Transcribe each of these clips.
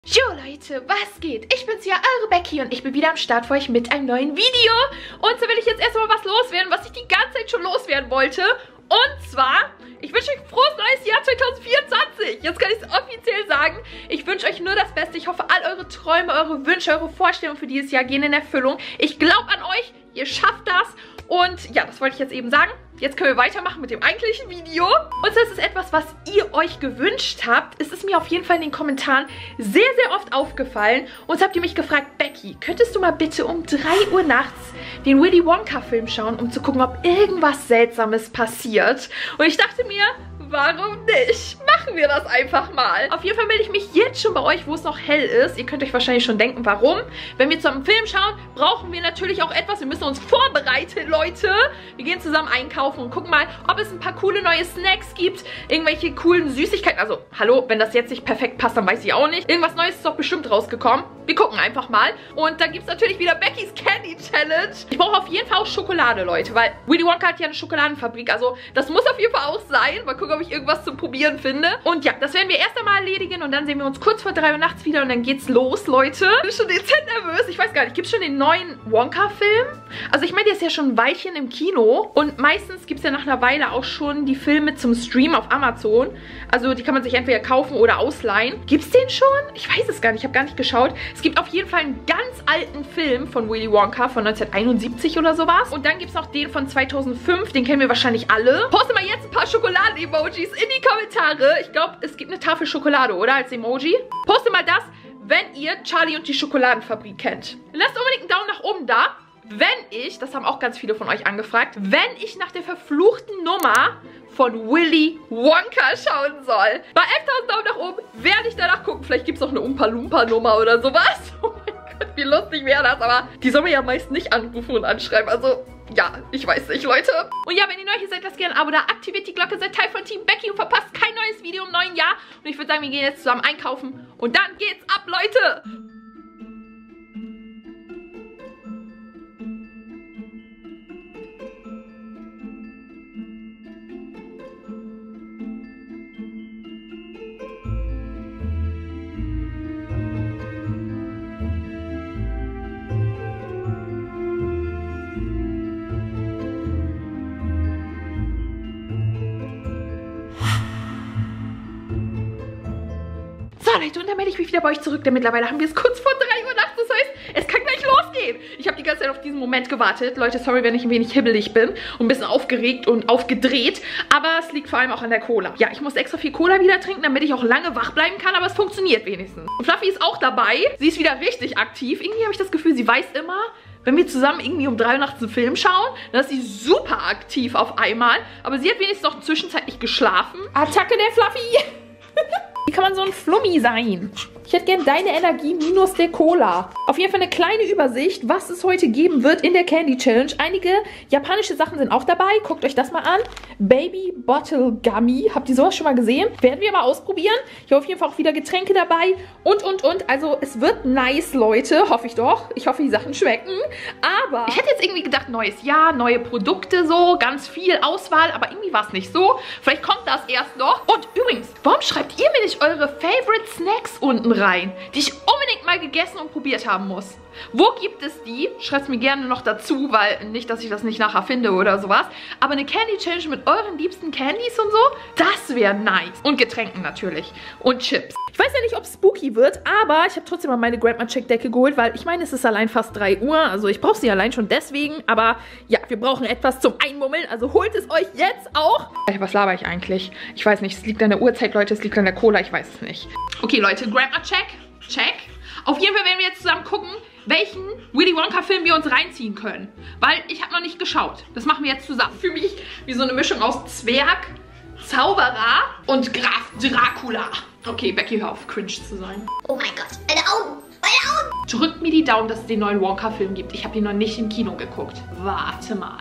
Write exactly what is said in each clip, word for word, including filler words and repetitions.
Jo Leute, was geht? Ich bin's ja, eure Becky und ich bin wieder am Start für euch mit einem neuen Video. Und so will ich jetzt erstmal was loswerden, was ich die ganze Zeit schon loswerden wollte. Und zwar, ich wünsche euch ein frohes neues Jahr zwanzig vierundzwanzig. Jetzt kann ich es offiziell sagen. Ich wünsche euch nur das Beste. Ich hoffe, all eure Träume, eure Wünsche, eure Vorstellungen für dieses Jahr gehen in Erfüllung. Ich glaube an euch, ihr schafft das. Und ja, das wollte ich jetzt eben sagen. Jetzt können wir weitermachen mit dem eigentlichen Video. Und das ist etwas, was ihr euch gewünscht habt. Es ist mir auf jeden Fall in den Kommentaren sehr, sehr oft aufgefallen. Und so habt ihr mich gefragt, Becky, könntest du mal bitte um drei Uhr nachts den Willy Wonka Film schauen, um zu gucken, ob irgendwas Seltsames passiert? Und ich dachte mir, warum nicht? Machen wir das einfach mal. Auf jeden Fall melde ich mich jetzt schon bei euch, wo es noch hell ist. Ihr könnt euch wahrscheinlich schon denken, warum. Wenn wir zusammen einen Film schauen, brauchen wir natürlich auch etwas. Wir müssen uns vorbereiten, Leute. Wir gehen zusammen einkaufen und gucken mal, ob es ein paar coole neue Snacks gibt. Irgendwelche coolen Süßigkeiten. Also, hallo, wenn das jetzt nicht perfekt passt, dann weiß ich auch nicht. Irgendwas Neues ist doch bestimmt rausgekommen. Wir gucken einfach mal. Und dann gibt es natürlich wieder Beckys Candy Challenge. Ich brauche auf jeden Fall auch Schokolade, Leute, weil Willy Wonka hat ja eine Schokoladenfabrik. Also, das muss auf jeden Fall auch sein. Mal gucken, ob ich irgendwas zum Probieren finde. Und ja, das werden wir erst einmal erledigen und dann sehen wir uns kurz vor drei Uhr nachts wieder und dann geht's los, Leute. Ich bin schon dezent nervös. Ich weiß gar nicht, gibt es schon den neuen Wonka-Film? Also ich meine, der ist ja schon ein Weilchen im Kino und meistens gibt es ja nach einer Weile auch schon die Filme zum Stream auf Amazon. Also die kann man sich entweder kaufen oder ausleihen. Gibt es den schon? Ich weiß es gar nicht, ich habe gar nicht geschaut. Es gibt auf jeden Fall einen ganz alten Film von Willy Wonka von neunzehnhunderteinundsiebzig oder sowas. Und dann gibt es noch den von zweitausendfünf, den kennen wir wahrscheinlich alle. Poste mal jetzt ein paar Schokoladen-Emojis in die Kommentare. Ich glaube, es gibt eine Tafel Schokolade, oder? Als Emoji. Poste mal das, wenn ihr Charlie und die Schokoladenfabrik kennt. Lasst unbedingt einen Daumen nach oben da, wenn ich, das haben auch ganz viele von euch angefragt, wenn ich nach der verfluchten Nummer von Willy Wonka schauen soll. Bei elftausend Daumen nach oben werde ich danach gucken. Vielleicht gibt es noch eine Umpa-Lumpa-Nummer oder sowas. Oh mein Gott, wie lustig wäre das. Aber die soll man ja meist nicht anrufen und anschreiben. Also, ja, ich weiß nicht, Leute. Und ja, wenn ihr neu hier seid, lasst gerne ein Abo da. Aktiviert die Glocke, seid Teil von Team Becky und verpasst kein neues Video im neuen Jahr. Und ich würde sagen, wir gehen jetzt zusammen einkaufen. Und dann geht's ab, Leute. So, Leute, und dann melde ich mich wieder bei euch zurück, denn mittlerweile haben wir es kurz vor drei Uhr nachts. Das heißt, es kann gleich losgehen. Ich habe die ganze Zeit auf diesen Moment gewartet. Leute, sorry, wenn ich ein wenig hibbelig bin und ein bisschen aufgeregt und aufgedreht. Aber es liegt vor allem auch an der Cola. Ja, ich muss extra viel Cola wieder trinken, damit ich auch lange wach bleiben kann, aber es funktioniert wenigstens. Und Fluffy ist auch dabei. Sie ist wieder richtig aktiv. Irgendwie habe ich das Gefühl, sie weiß immer, wenn wir zusammen irgendwie um drei Uhr nachts einen Film schauen, dann ist sie super aktiv auf einmal. Aber sie hat wenigstens noch zwischenzeitlich geschlafen. Attacke der Fluffy! Wie kann man so ein Flummi sein? Ich hätte gern deine Energie minus der Cola. Auf jeden Fall eine kleine Übersicht, was es heute geben wird in der Candy Challenge. Einige japanische Sachen sind auch dabei. Guckt euch das mal an. Baby Bottle Gummy. Habt ihr sowas schon mal gesehen? Werden wir mal ausprobieren. Ich habe auf jeden Fall auch wieder Getränke dabei. Und, und, und. Also es wird nice, Leute. Hoffe ich doch. Ich hoffe, die Sachen schmecken. Aber ich hätte jetzt irgendwie gedacht, neues Jahr, neue Produkte so. Ganz viel Auswahl. Aber irgendwie war es nicht so. Vielleicht kommt das erst noch. Und übrigens, warum schreibt ihr mir nicht eure Favorite Snacks unten rein, die ich unbedingt mal gegessen und probiert haben muss? Wo gibt es die? Schreibt es mir gerne noch dazu, weil nicht, dass ich das nicht nachher finde oder sowas. Aber eine Candy Challenge mit euren liebsten Candies und so, das wäre nice. Und Getränken natürlich. Und Chips. Ich weiß ja nicht, ob es spooky wird, aber ich habe trotzdem mal meine Grandma Check Decke geholt, weil ich meine, es ist allein fast drei Uhr. Also ich brauche sie allein schon deswegen. Aber ja, wir brauchen etwas zum Einmummeln. Also holt es euch jetzt auch. Was laber ich eigentlich? Ich weiß nicht, es liegt an der Uhrzeit, Leute. Es liegt an der Cola, ich weiß es nicht. Okay, Leute, Grandma Check. Check. Auf jeden Fall werden wir jetzt zusammen gucken, welchen Willy Wonka Film wir uns reinziehen können. Weil ich habe noch nicht geschaut. Das machen wir jetzt zusammen. Für mich wie so eine Mischung aus Zwerg, Zauberer und Graf Dracula. Okay, Becky, hör auf, cringe zu sein. Oh mein Gott, meine Augen, meine Augen. Drückt mir die Daumen, dass es den neuen Wonka Film gibt. Ich habe ihn noch nicht im Kino geguckt. Warte mal.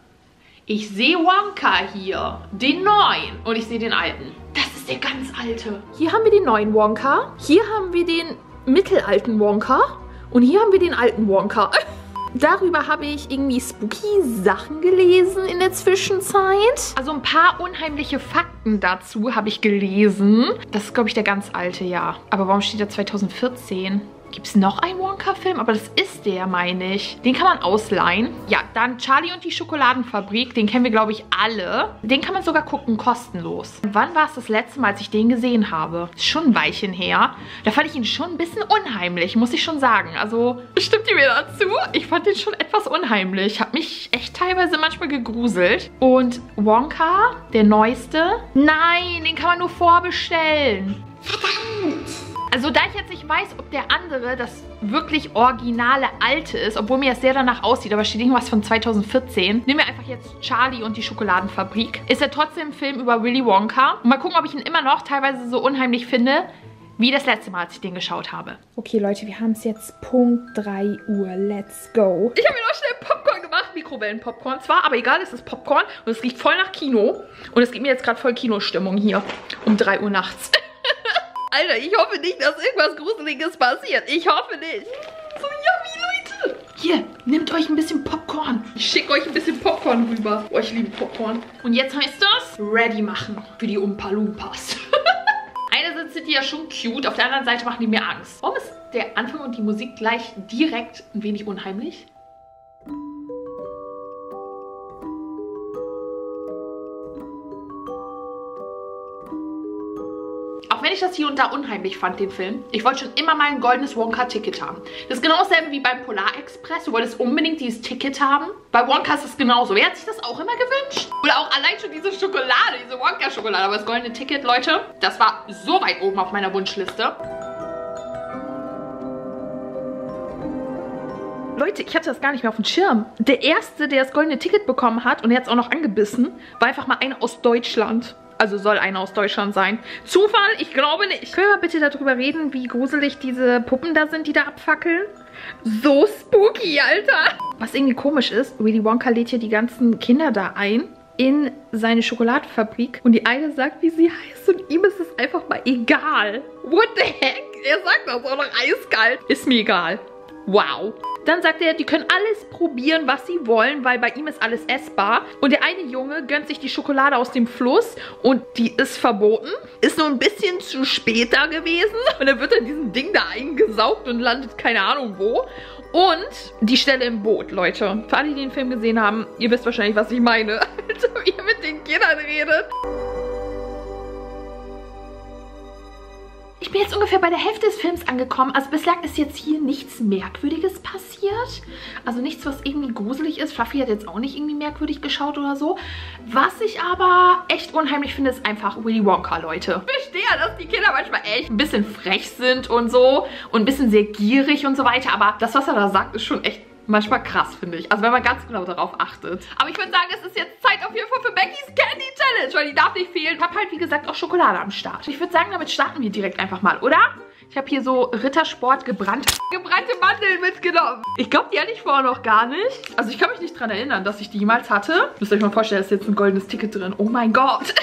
Ich sehe Wonka hier. Den neuen. Und ich sehe den alten. Das ist der ganz alte. Hier haben wir den neuen Wonka. Hier haben wir den mittelalten Wonka. Und hier haben wir den alten Wonka. Darüber habe ich irgendwie spooky Sachen gelesen in der Zwischenzeit. Also ein paar unheimliche Fakten dazu habe ich gelesen. Das ist, glaube ich, der ganz alte, ja. Aber warum steht da zweitausendvierzehn? Gibt es noch einen Wonka-Film? Aber das ist der, meine ich. Den kann man ausleihen. Ja, dann Charlie und die Schokoladenfabrik. Den kennen wir, glaube ich, alle. Den kann man sogar gucken, kostenlos. Wann war es das letzte Mal, als ich den gesehen habe? Ist schon ein Weilchen her. Da fand ich ihn schon ein bisschen unheimlich, muss ich schon sagen. Also, stimmt ihr mir dazu? Ich fand den schon etwas unheimlich. Hat mich echt teilweise manchmal gegruselt. Und Wonka, der neueste. Nein, den kann man nur vorbestellen. Verdammt! Also da ich jetzt nicht weiß, ob der andere das wirklich originale alte ist, obwohl mir das sehr danach aussieht, aber steht irgendwas von zweitausendvierzehn, nehmen wir einfach jetzt Charlie und die Schokoladenfabrik. Ist ja trotzdem ein Film über Willy Wonka. Und mal gucken, ob ich ihn immer noch teilweise so unheimlich finde, wie das letzte Mal, als ich den geschaut habe. Okay, Leute, wir haben es jetzt Punkt drei Uhr. Let's go. Ich habe mir noch schnell Popcorn gemacht, Mikrowellen-Popcorn zwar, aber egal, es ist Popcorn und es riecht voll nach Kino. Und es gibt mir jetzt gerade voll Kinostimmung hier um drei Uhr nachts. Alter, ich hoffe nicht, dass irgendwas Gruseliges passiert. Ich hoffe nicht. So yummy, Leute. Hier, nehmt euch ein bisschen Popcorn. Ich schicke euch ein bisschen Popcorn rüber. Oh, ich liebe Popcorn. Und jetzt heißt das, ready machen für die Oompa Loompas. Einerseits sind die ja schon cute, auf der anderen Seite machen die mir Angst. Warum ist der Anfang und die Musik gleich direkt ein wenig unheimlich? Auch wenn ich das hier und da unheimlich fand, den Film. Ich wollte schon immer mal ein goldenes Wonka-Ticket haben. Das ist genau dasselbe wie beim Polar Express. Du wolltest unbedingt dieses Ticket haben. Bei Wonka ist es genauso. Wer hat sich das auch immer gewünscht? Oder auch allein schon diese Schokolade, diese Wonka-Schokolade. Aber das goldene Ticket, Leute, das war so weit oben auf meiner Wunschliste. Leute, ich hatte das gar nicht mehr auf dem Schirm. Der Erste, der das goldene Ticket bekommen hat und jetzt auch noch angebissen, war einfach mal einer aus Deutschland. Also soll einer aus Deutschland sein. Zufall? Ich glaube nicht. Können wir bitte darüber reden, wie gruselig diese Puppen da sind, die da abfackeln? So spooky, Alter. Was irgendwie komisch ist, Willy Wonka lädt hier die ganzen Kinder da ein in seine Schokoladenfabrik. Und die eine sagt, wie sie heißt und ihm ist es einfach mal egal. What the heck? Er sagt das auch noch eiskalt. Ist mir egal. Wow. Dann sagt er, die können alles probieren, was sie wollen, weil bei ihm ist alles essbar. Und der eine Junge gönnt sich die Schokolade aus dem Fluss und die ist verboten. Ist nur ein bisschen zu spät da gewesen. Und dann wird er in diesem Ding da eingesaugt und landet keine Ahnung wo. Und die Stelle im Boot, Leute. Für alle, die den Film gesehen haben, ihr wisst wahrscheinlich, was ich meine. Also, wie ihr mit den Kindern redet. Ich bin jetzt ungefähr bei der Hälfte des Films angekommen. Also bislang ist jetzt hier nichts Merkwürdiges passiert. Also nichts, was irgendwie gruselig ist. Fluffy hat jetzt auch nicht irgendwie merkwürdig geschaut oder so. Was ich aber echt unheimlich finde, ist einfach Willy Wonka, Leute. Ich verstehe ja, dass die Kinder manchmal echt ein bisschen frech sind und so. Und ein bisschen sehr gierig und so weiter. Aber das, was er da sagt, ist schon echt manchmal krass, finde ich. Also wenn man ganz genau darauf achtet. Aber ich würde sagen, es ist jetzt Zeit auf jeden Fall für Beckys Candy Challenge, weil die darf nicht fehlen. Ich habe halt, wie gesagt, auch Schokolade am Start. Ich würde sagen, damit starten wir direkt einfach mal, oder? Ich habe hier so Rittersport gebrannte, gebrannte Mandeln mitgenommen. Ich glaube, die hatte ich vorher noch gar nicht. Also ich kann mich nicht daran erinnern, dass ich die jemals hatte. Müsst ihr euch mal vorstellen, da ist jetzt ein goldenes Ticket drin. Oh mein Gott.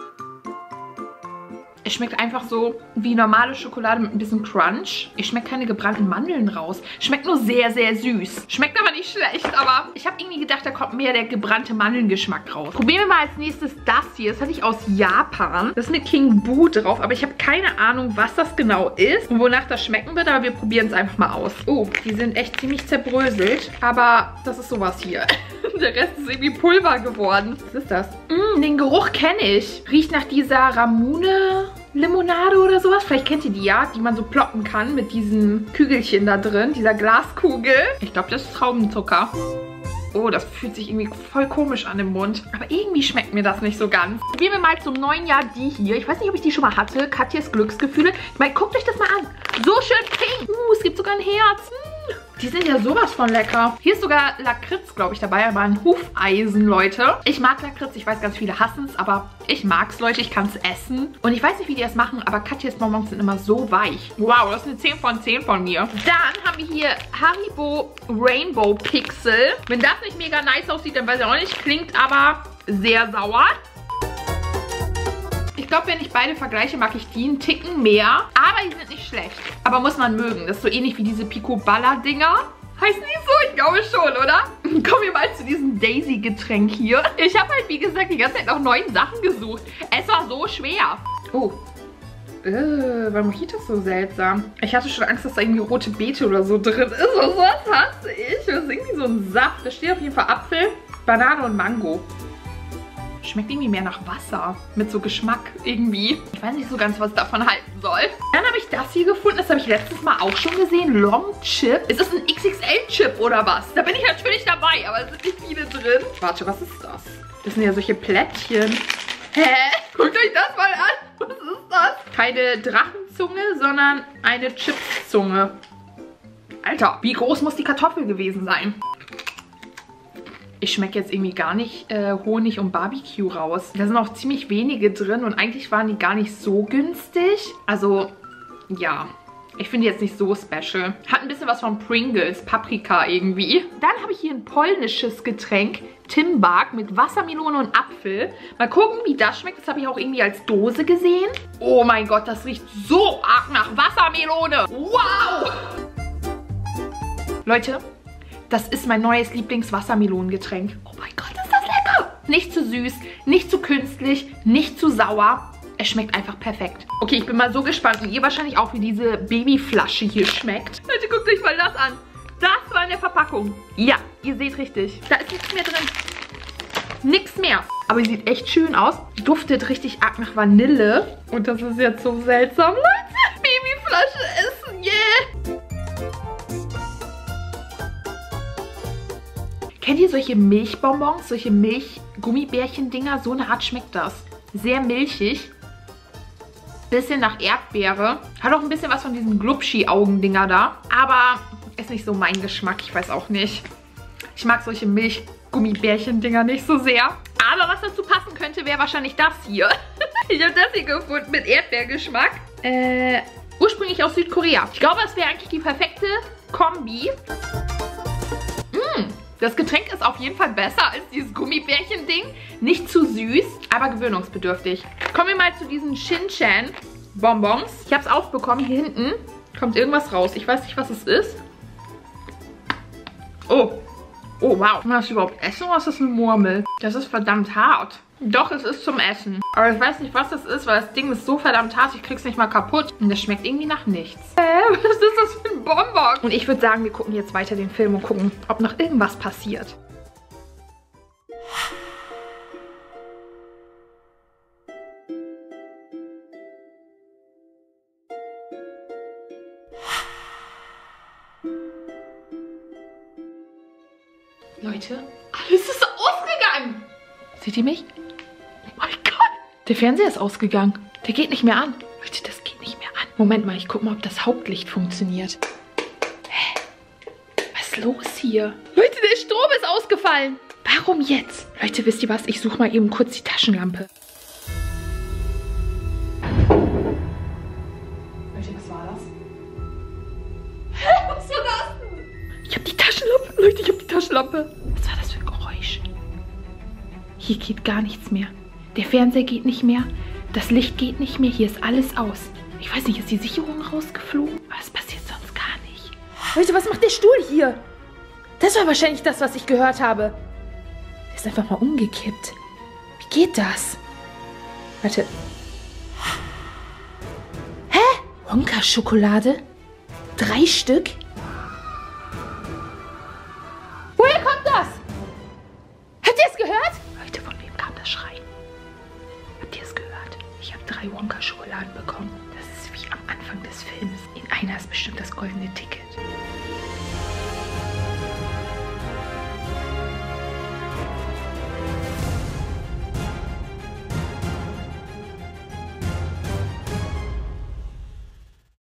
Es schmeckt einfach so wie normale Schokolade mit ein bisschen Crunch. Ich schmecke keine gebrannten Mandeln raus. Schmeckt nur sehr, sehr süß. Schmeckt aber nicht schlecht, aber ich habe irgendwie gedacht, da kommt mehr der gebrannte Mandelngeschmack raus. Probieren wir mal als nächstes das hier. Das hatte ich aus Japan. Das ist mit King Boo drauf, aber ich habe keine Ahnung, was das genau ist und wonach das schmecken wird, aber wir probieren es einfach mal aus. Oh, die sind echt ziemlich zerbröselt, aber das ist sowas hier. Der Rest ist irgendwie Pulver geworden. Was ist das? Mm, den Geruch kenne ich. Riecht nach dieser Ramune Limonade oder sowas. Vielleicht kennt ihr die ja, die man so ploppen kann mit diesen Kügelchen da drin, dieser Glaskugel. Ich glaube, das ist Traubenzucker. Oh, das fühlt sich irgendwie voll komisch an im Mund. Aber irgendwie schmeckt mir das nicht so ganz. Probieren wir mal zum neuen Jahr die hier. Ich weiß nicht, ob ich die schon mal hatte. Katjes Glücksgefühle. Ich meine, guckt euch das mal an. So schön pink. Uh, es gibt sogar ein Herz. Hm. Die sind ja sowas von lecker. Hier ist sogar Lakritz, glaube ich, dabei. Aber ein Hufeisen, Leute. Ich mag Lakritz. Ich weiß, ganz viele hassen es. Aber ich mag es, Leute. Ich kann es essen. Und ich weiß nicht, wie die das machen. Aber Katjes Bonbons sind immer so weich. Wow, das ist eine zehn von zehn von mir. Dann haben wir hier Haribo Rainbow Pixel. Wenn das nicht mega nice aussieht, dann weiß ich auch nicht. Klingt aber sehr sauer. Ich glaube, wenn ich beide vergleiche, mag ich die einen Ticken mehr. Aber die sind nicht schlecht. Aber muss man mögen. Das ist so ähnlich wie diese Pico-Balla-Dinger. Heißen die so? Ich Ich glaube schon, oder? Kommen wir mal zu diesem Daisy-Getränk hier. Ich habe halt, wie gesagt, die ganze Zeit nach neuen Sachen gesucht. Es war so schwer. Oh. Äh, warum riecht das so seltsam? Ich hatte schon Angst, dass da irgendwie rote Beete oder so drin ist. Was hasse ich? Das ist irgendwie so ein Saft. Da steht auf jeden Fall Apfel, Banane und Mango. Schmeckt irgendwie mehr nach Wasser. Mit so Geschmack irgendwie. Ich weiß nicht so ganz, was ich davon halten soll. Dann habe ich das hier gefunden. Das habe ich letztes Mal auch schon gesehen. Long Chip. Ist das ein X X L-Chip oder was? Da bin ich natürlich dabei, aber es sind nicht viele drin. Warte, was ist das? Das sind ja solche Plättchen. Hä? Guckt euch das mal an. Was ist das? Keine Drachenzunge, sondern eine Chipszunge. Alter, wie groß muss die Kartoffel gewesen sein? Ich schmecke jetzt irgendwie gar nicht äh, Honig und Barbecue raus. Da sind auch ziemlich wenige drin und eigentlich waren die gar nicht so günstig. Also, ja. Ich finde jetzt nicht so special. Hat ein bisschen was von Pringles, Paprika irgendwie. Dann habe ich hier ein polnisches Getränk. Timbak mit Wassermelone und Apfel. Mal gucken, wie das schmeckt. Das habe ich auch irgendwie als Dose gesehen. Oh mein Gott, das riecht so arg nach Wassermelone. Wow! Leute, das ist mein neues Lieblingswassermelonengetränk. Oh mein Gott, ist das lecker! Nicht zu süß, nicht zu künstlich, nicht zu sauer. Es schmeckt einfach perfekt. Okay, ich bin mal so gespannt. Und ihr wahrscheinlich auch, wie diese Babyflasche hier schmeckt. Leute, guckt euch mal das an. Das war in der Verpackung. Ja, ihr seht richtig. Da ist nichts mehr drin. Nichts mehr. Aber sie sieht echt schön aus. Duftet richtig arg nach Vanille. Und das ist jetzt so seltsam, Leute. Babyflasche essen, yeah. Kennt ihr solche Milchbonbons? Solche Milch-Gummibärchen-Dinger? So eine Art schmeckt das. Sehr milchig. Bisschen nach Erdbeere. Hat auch ein bisschen was von diesen Glubschi-Augen-Dinger da. Aber ist nicht so mein Geschmack. Ich weiß auch nicht. Ich mag solche Milch-Gummibärchen-Dinger nicht so sehr. Aber was dazu passen könnte, wäre wahrscheinlich das hier. Ich habe das hier gefunden mit Erdbeergeschmack. Äh, ursprünglich aus Südkorea. Ich glaube, das wäre eigentlich die perfekte Kombi. Mmh. Das Getränk ist auf jeden Fall besser als dieses Gummibärchen-Ding. Nicht zu süß, aber gewöhnungsbedürftig. Kommen wir mal zu diesen Shin-Chan-Bonbons. Ich habe es aufbekommen. Hier hinten kommt irgendwas raus. Ich weiß nicht, was es ist. Oh. Oh, wow. Kann man das überhaupt essen oder ist das eine Murmel? Das ist verdammt hart. Doch, es ist zum Essen. Aber ich weiß nicht, was das ist, weil das Ding ist so verdammt hart, ich krieg's nicht mal kaputt. Und das schmeckt irgendwie nach nichts. Hä? Was ist das für ein Bonbon? Und ich würde sagen, wir gucken jetzt weiter den Film und gucken, ob noch irgendwas passiert. Leute, alles ist ausgegangen. Seht ihr mich? Oh mein Gott. Der Fernseher ist ausgegangen. Der geht nicht mehr an. Leute, das geht nicht mehr an. Moment mal, ich guck mal, ob das Hauptlicht funktioniert. Hä? Was ist los hier? Leute, der Strom ist ausgefallen. Warum jetzt? Leute, wisst ihr was? Ich suche mal eben kurz die Taschenlampe. Leute, was war das? Hä? Was war das denn? Ich habe die Taschenlampe. Leute, ich habe die Taschenlampe. Was war das für ein Geräusch? Hier geht gar nichts mehr. Der Fernseher geht nicht mehr. Das Licht geht nicht mehr. Hier ist alles aus. Ich weiß nicht, ist die Sicherung rausgeflogen? Aber das passiert sonst gar nicht. Leute, was macht der Stuhl hier? Das war wahrscheinlich das, was ich gehört habe. Der ist einfach mal umgekippt. Wie geht das? Warte. Hä? Wonka-Schokolade? Drei Stück? Woher kommt das? Habt ihr es gehört? Leute, von wem kam das Schreien? Habt ihr es gehört? Ich habe drei Wonka-Schokoladen bekommen. Das ist wie am Anfang des Films. In einer ist bestimmt das goldene Ticket.